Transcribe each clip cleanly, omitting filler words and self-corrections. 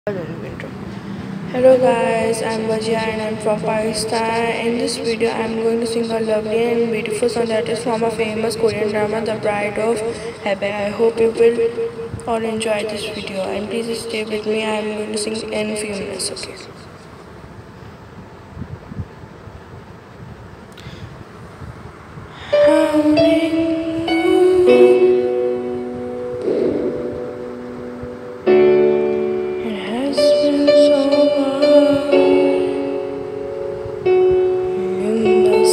Hello guys, I'm Wajiha and I'm from Pakistan. In this video, I'm going to sing a lovely and beautiful song that is from a famous Korean drama, The Bride of Hebei. I hope you will all enjoy this video and please stay with me. I'm going to sing in few minutes. Okay. It has been so long in the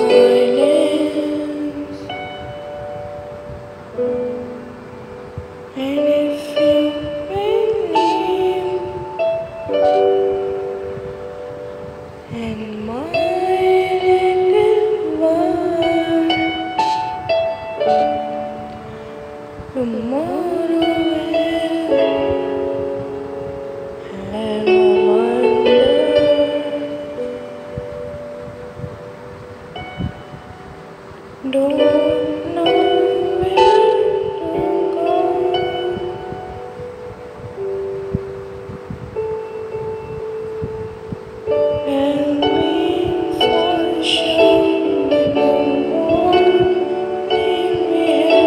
silence, and if you believe in my little world, tomorrow will have a wonder. Don't know where to go. And being for sure in the morning we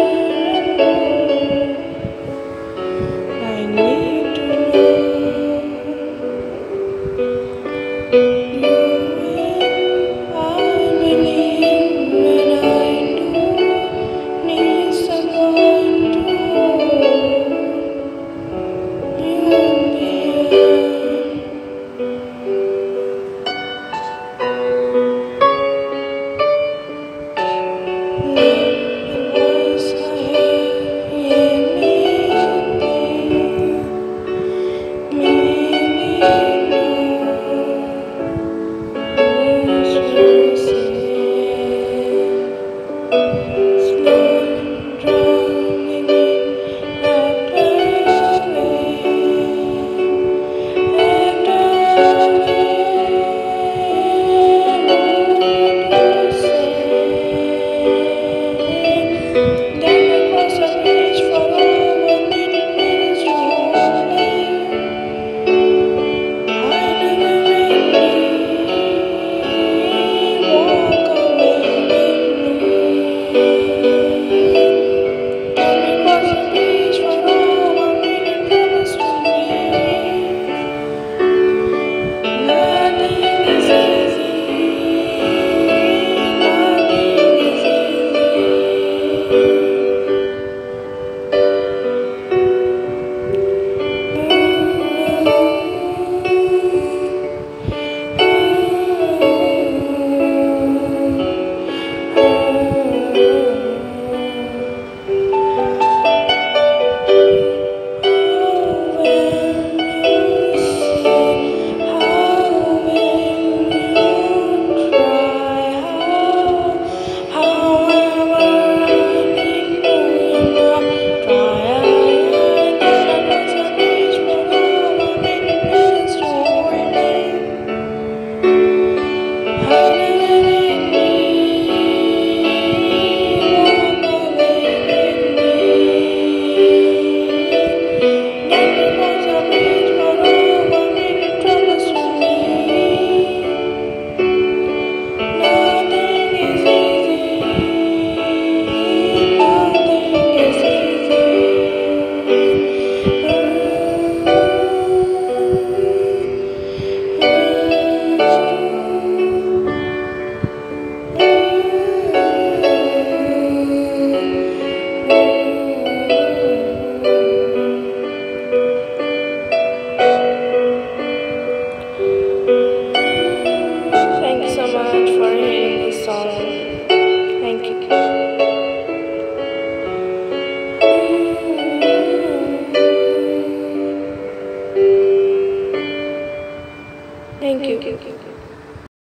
have I need to know you will. I believe when I do need someone to hold, you'll be here. After